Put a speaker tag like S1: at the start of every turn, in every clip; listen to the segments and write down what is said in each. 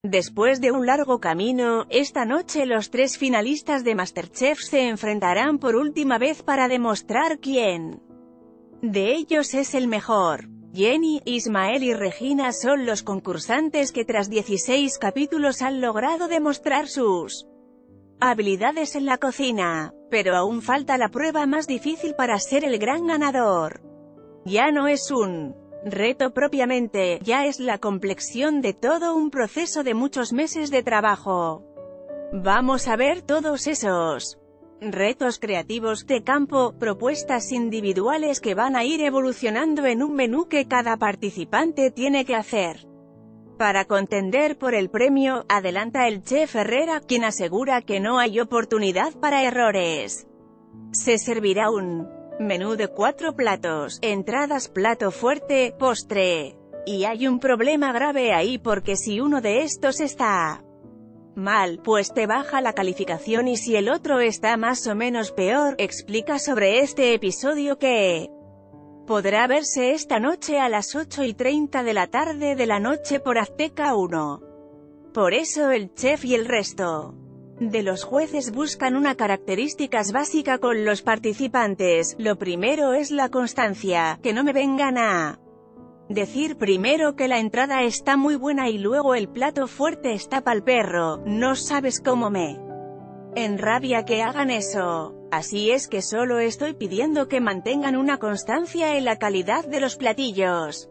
S1: Después de un largo camino, esta noche los 3 finalistas de MasterChef se enfrentarán por última vez para demostrar quién de ellos es el mejor. Jenny, Ismael y Regina son los concursantes que tras 16 capítulos han logrado demostrar sus habilidades en la cocina, pero aún falta la prueba más difícil para ser el gran ganador. Ya no es un reto propiamente, ya es la complexión de todo un proceso de muchos meses de trabajo. Vamos a ver todos esos retos creativos de campo, propuestas individuales que van a ir evolucionando en un menú que cada participante tiene que hacer. Para contender por el premio, adelanta el chef Herrera, quien asegura que no hay oportunidad para errores. Se servirá un menú de 4 platos, entradas, plato fuerte, postre. Y hay un problema grave ahí porque si uno de estos está mal, pues te baja la calificación y si el otro está más o menos peor, explica sobre este episodio que podrá verse esta noche a las 8:30 de la tarde de la noche por Azteca 1. Por eso el chef y el resto de los jueces buscan una características básica con los participantes. Lo primero es la constancia, que no me vengan a decir primero que la entrada está muy buena y luego el plato fuerte está pa'l perro. No sabes cómo me enrabia que hagan eso. Así es que solo estoy pidiendo que mantengan una constancia en la calidad de los platillos.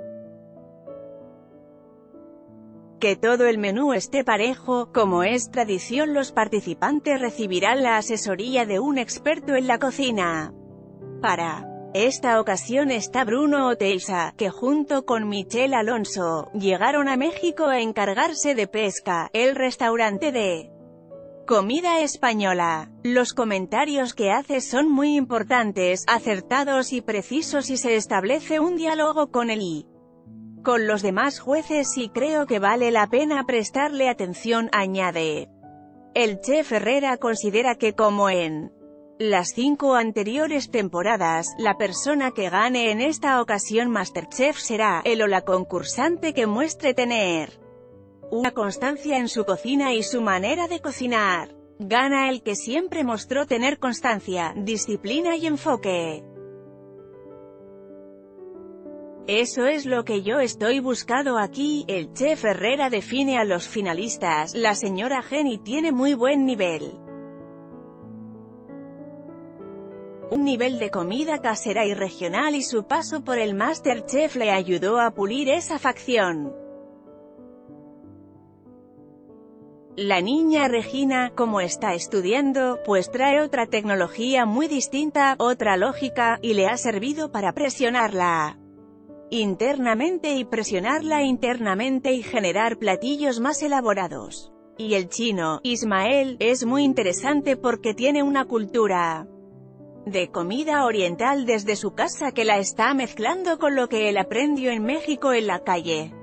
S1: Que todo el menú esté parejo, como es tradición. Los participantes recibirán la asesoría de un experto en la cocina. Para esta ocasión está Bruno Otelsa, que junto con Michelle Alonso, llegaron a México a encargarse de Pesca, el restaurante de comida española. Los comentarios que hace son muy importantes, acertados y precisos y se establece un diálogo con él y con los demás jueces y creo que vale la pena prestarle atención, añade. El chef Herrera considera que como en las 5 anteriores temporadas, la persona que gane en esta ocasión MasterChef será él o la concursante que muestre tener una constancia en su cocina y su manera de cocinar. Gana el que siempre mostró tener constancia, disciplina y enfoque. Eso es lo que yo estoy buscando aquí. El chef Herrera define a los finalistas. La señora Jenny tiene muy buen nivel. Un nivel de comida casera y regional y su paso por el MasterChef le ayudó a pulir esa facción. La niña Regina, como está estudiando, pues trae otra tecnología muy distinta, otra lógica, y le ha servido para presionarla internamente y presionarla internamente y generar platillos más elaborados. Y el chino, Ismael, es muy interesante porque tiene una cultura de comida oriental desde su casa que la está mezclando con lo que él aprendió en México en la calle.